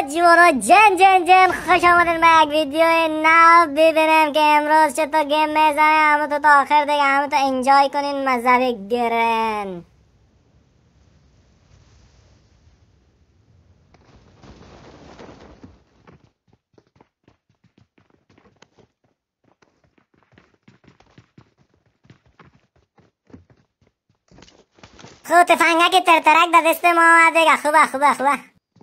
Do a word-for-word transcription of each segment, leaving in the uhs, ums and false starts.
جوانا جن جن جن خوش آمدین به یک ویدیو نو. ببینیم که امروز چطور گیم میزنیم. همه تو تا آخر دیگه همه تو انجای کنین، مزه بگیرین. خود تفنگک ترترک در دست ما آمد دیگه. خوبه خوبه خوبه.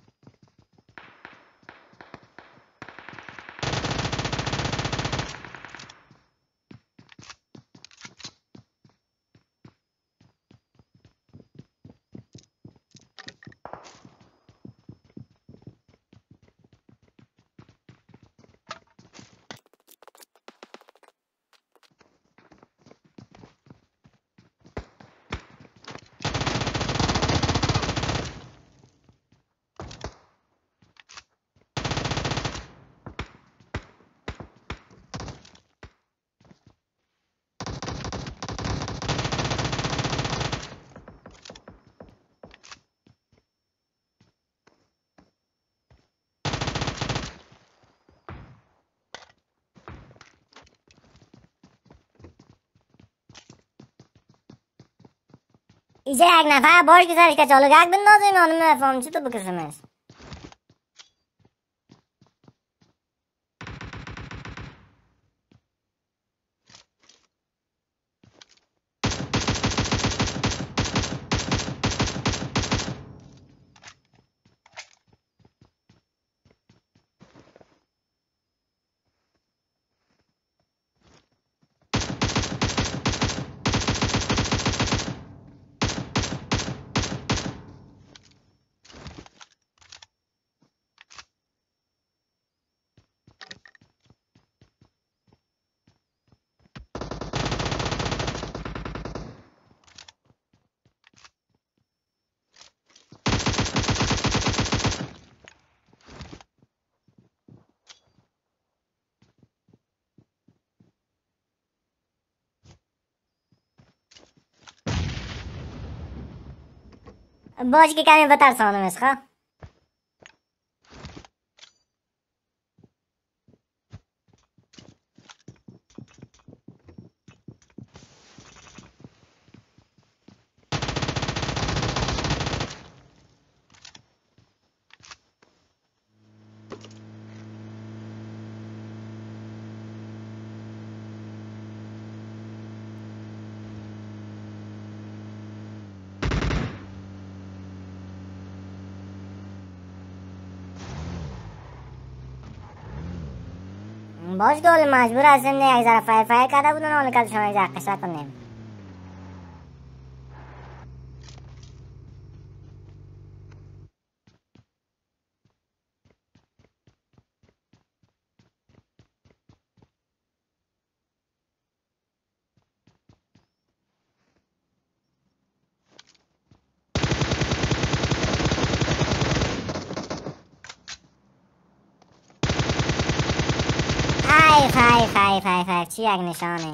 اینجا یک نفر باش که سرش کچالوگک بندازیم یا نمیفهم چی تو بکشمش. باش که کمی بترسانم از خواه. باش گل مجبور هستیم نه یک ذره فایر فایر کرده بودن حالا که شما یک ذره قصه کنیم. حیف حیف حیف حیف حیف چی یک نشانه.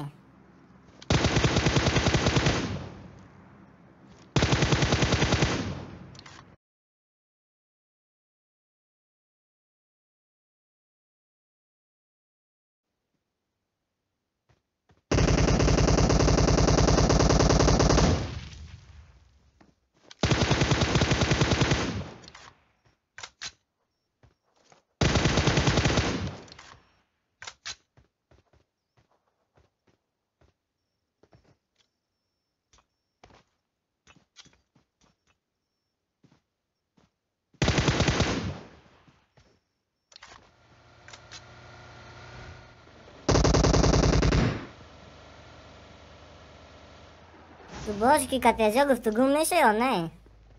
تو باش که کتیجا گفتگو میشه یا نه؟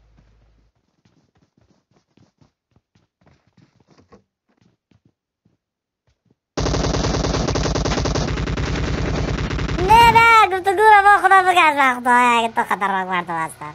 نه نه گفتگو رو با خدا بگرد وقتا اگه تو خطرناک مرتب هستن.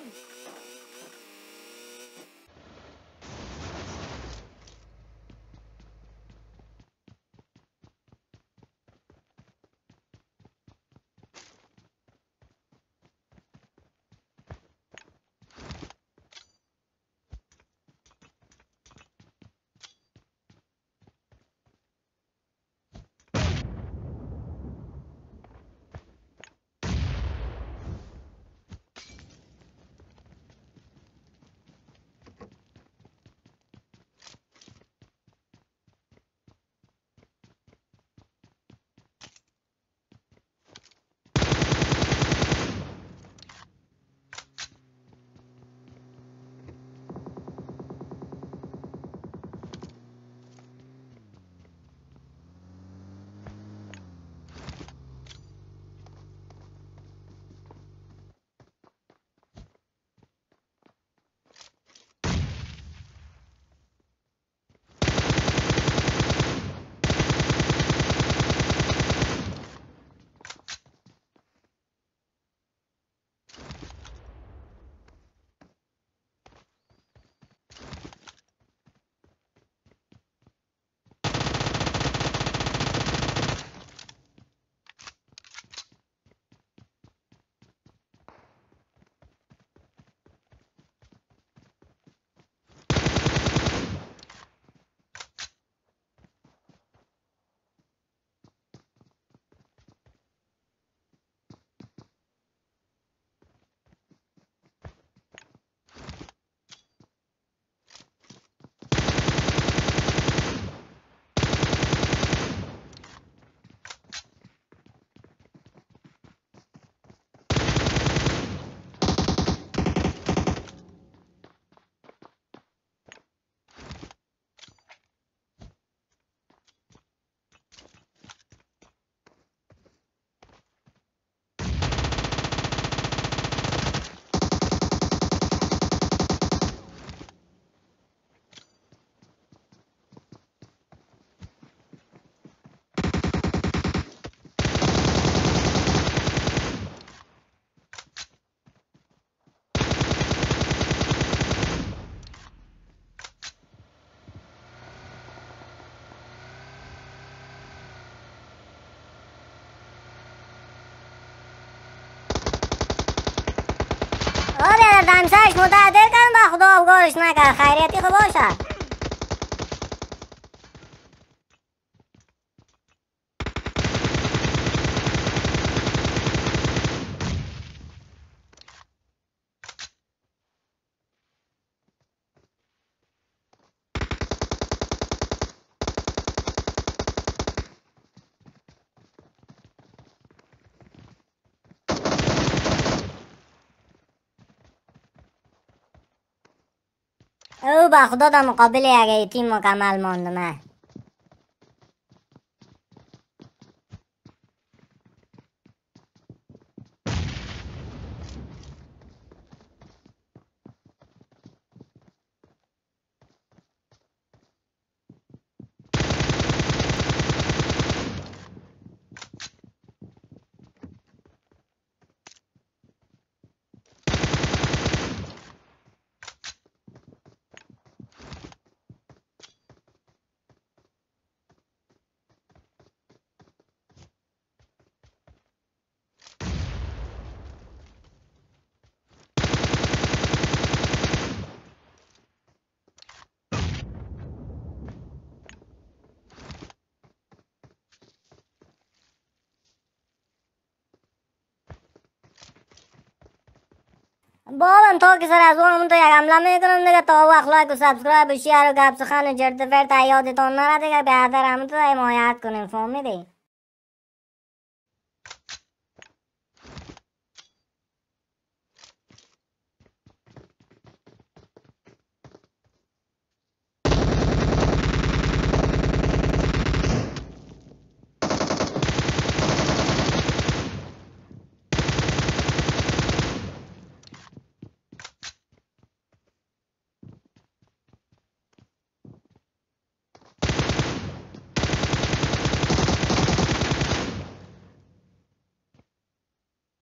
آره دمسش متعدل کن با خدا گوش نکن خیریتی خوب باشه. او با خدا در مقابل یک تیم مکمل ماندمه. بابم تا که سر از اون تو یک حمله میکنم دیگه. تا وقت لایک و سابسکرایب و شیر و گپ سخن و جرت و پرت یادتون نره دیگه. بهتر هم تو حمایت کنیم فهمیدی؟